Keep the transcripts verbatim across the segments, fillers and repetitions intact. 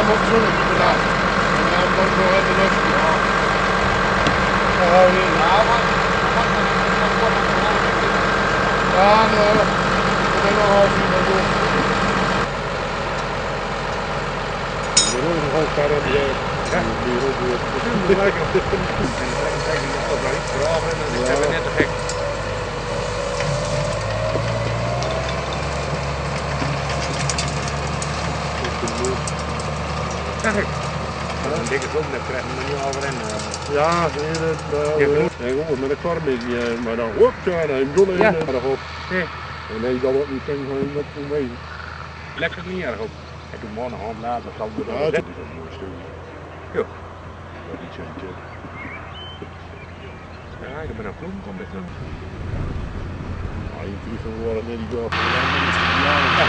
hem op zonnetje vandaag. En dan kan ik nog even lucht. Ja. Dan gaan we in. Ja, maar ja, nou, ik ben nog half uur maar door. De rode gewoon verder in de ja, die rode weer. Dat is lekker. En dan zeg ik nog dat wij graven en dan zijn we net te gek. Zeg ik. Een dikke klop net krijgen we niet over en. Ja, nee, dat is goed met een karmetje, maar dan hoop je aan hem doen en erg op. Nee, dat wordt niet zin van dat toen mee. Lekt het niet erg op. En toen morgen hand later zal we dat zetten. Dat is een mooi stukje. Ja. Dat is iets. Ja, ik ben een bloem, komt dit nou? Ja, je vliegt van worden net die dorp. Ja.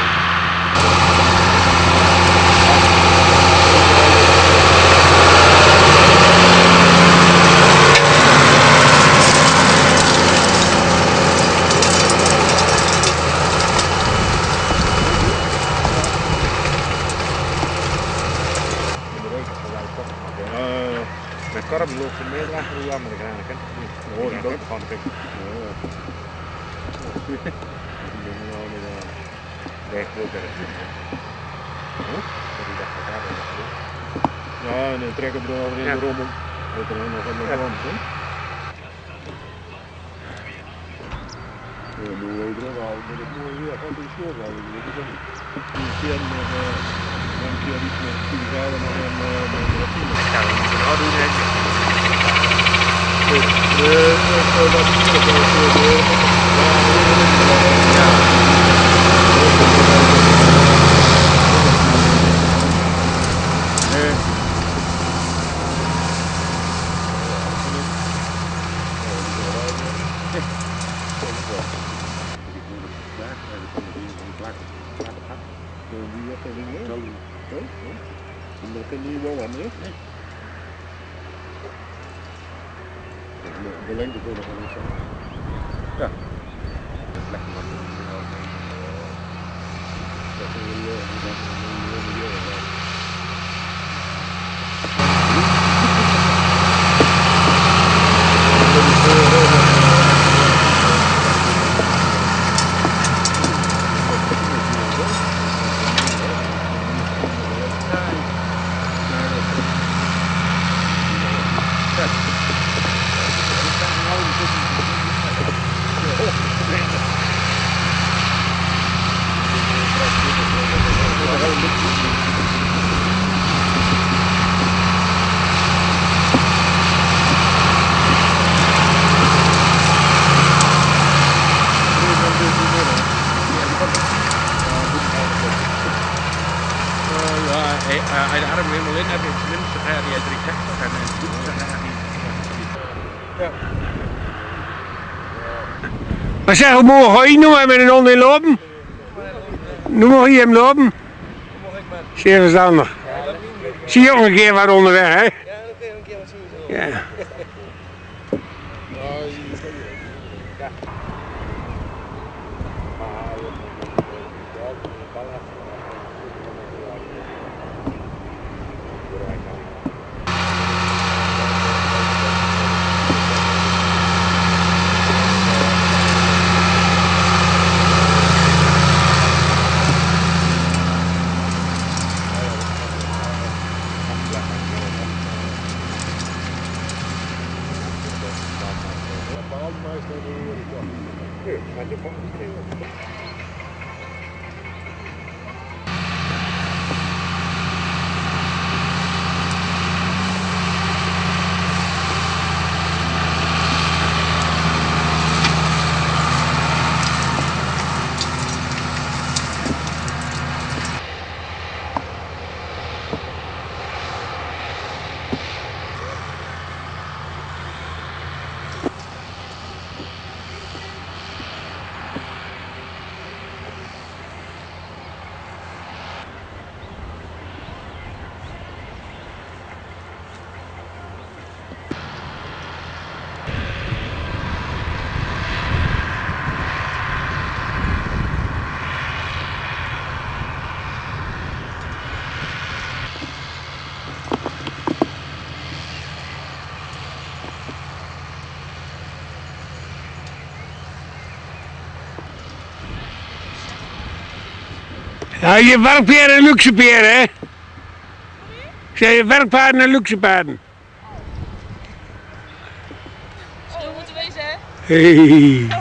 Met karm loopt er meer achter de jammer, ik ken het niet. Dan hoor je het ook gewoon de pik. Nee, ik wil het erg. Ja, en dan trekken we er over in de rommel. Dat er nog een rond is. Ja, nu weet ik wel, maar dat moet je weer gewoon in de school houden. Die keer nog een keer iets met tien graden nog een rapine. Ja, dat moet je wel doen, denk ik. Nee, dat is niet zo. Ja, dat kan niet wel aan, hè? De lengte wil nog wel niet zijn. Ja. Dat is lekker wat we doen. Dat is een milieu. Hij de arm helemaal in, heb je tenminste ga je drie zestig en dan ga je niet. Ja. Maar zeg, hoe morgen ga je nu met een hond in lopen? Nu mag je hem lopen? Zeer verstandig. Zie je ook een keer wat onderweg, hè? Ja, dan kun je een keer wat zien. Ja. Ja, je werkpaarden en luxe paarden, hè? Ik zei je werkpaarden en luxe paarden. Zo moeten wezen, hè? Hey.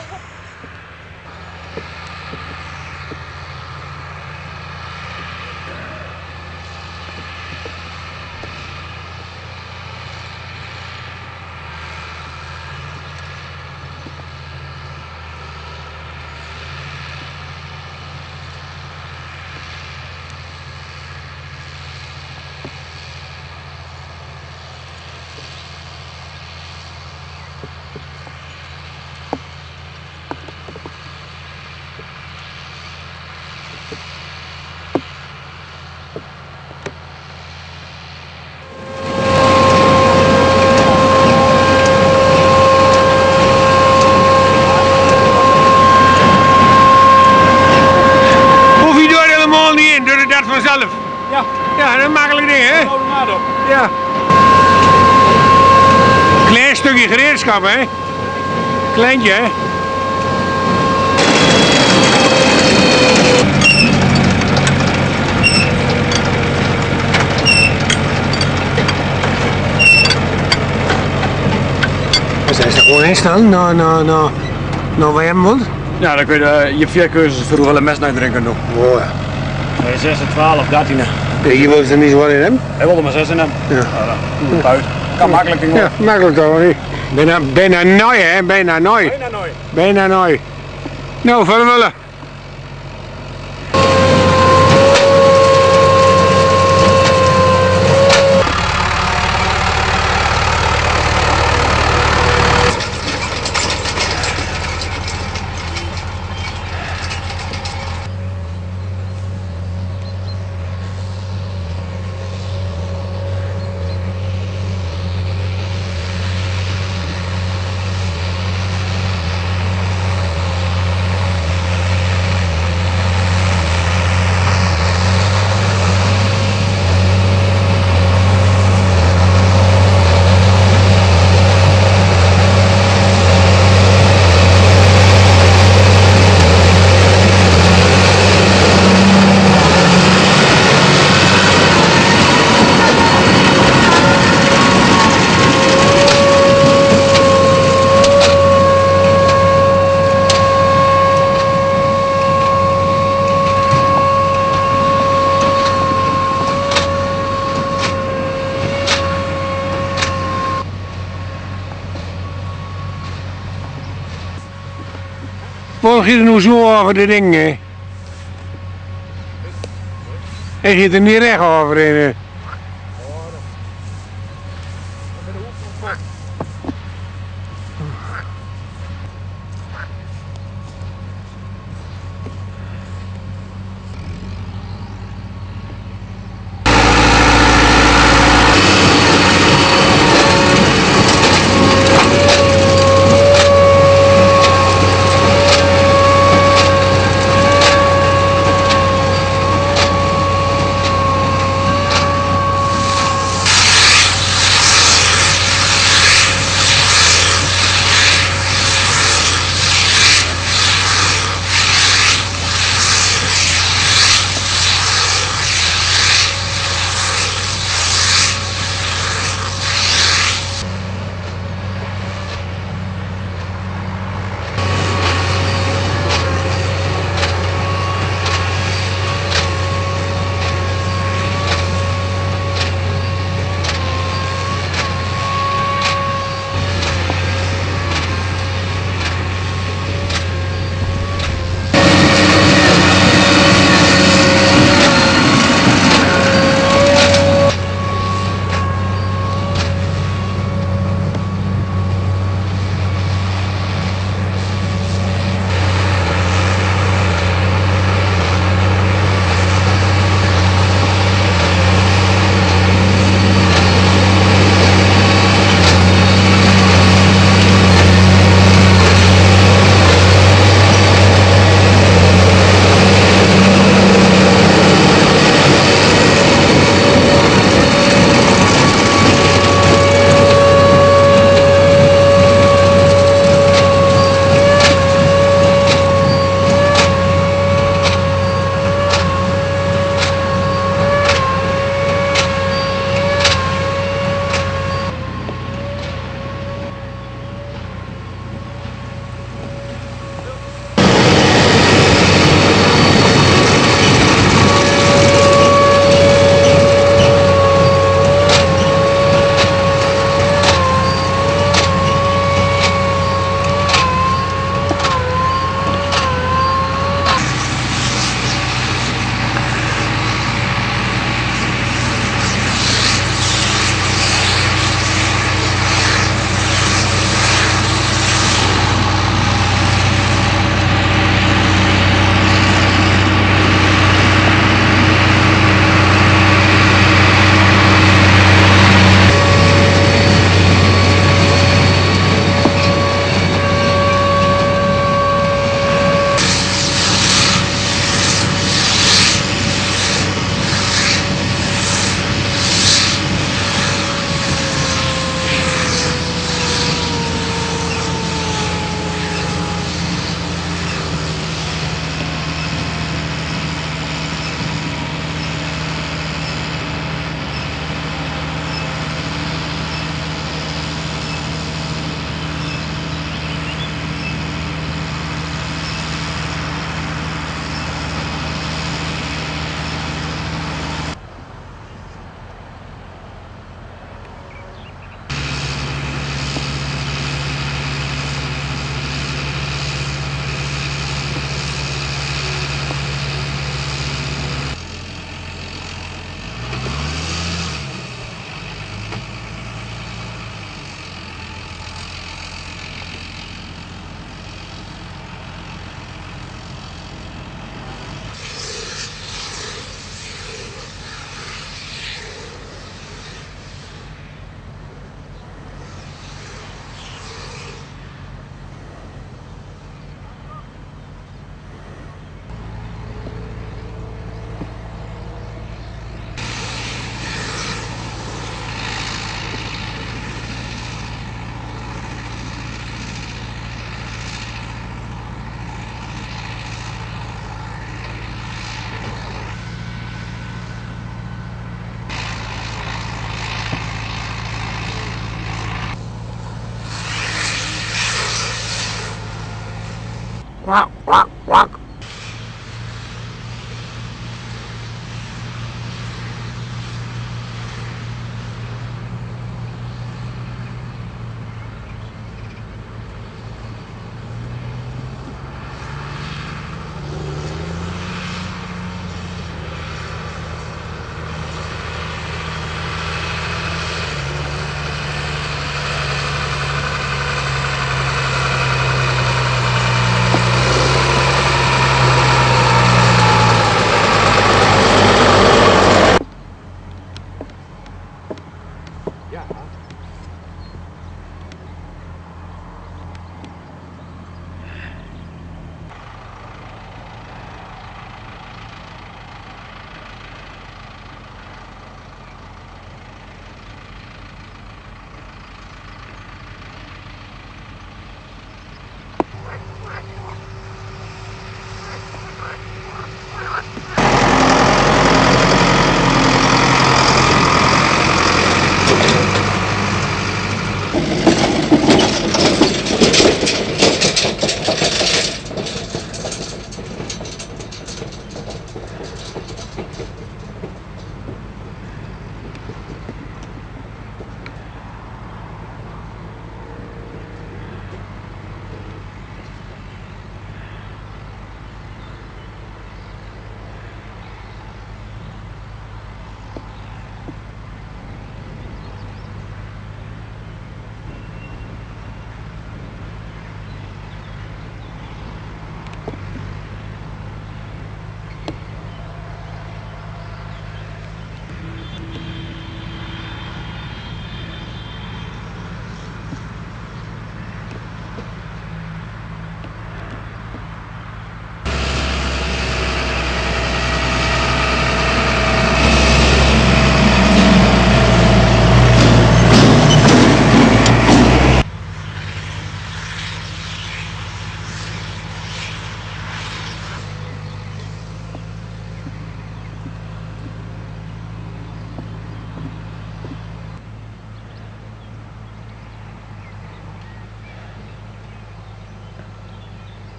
Vanzelf. Ja. Ja, dat is een makkelijk ding, hè? Automatisch. Ja. Klein stukje gereedschap, hè? Kleintje, hè? Dan zijn ze er gewoon instaan, nou, nou, nou, nou waar je hem wilt. Ja, dan kun je, uh, je hebt vier keuzes voor hoeveel een mes naar drinken doen. Oh ja. zes, twaalf, dertien. Je wilt er niet zo wat in hebben? Hij wilde maar zes in hem. Ja. Ja, dat buiten. Kan makkelijk in Ja, makkelijk toch niet. Bijna, bijna nooit, hè? Bijna nooit. Bijna nooit. Bijna nooit. Nou, veel willen. Wat gaat er nou zo over de dingen? Hij gaat er niet recht over in.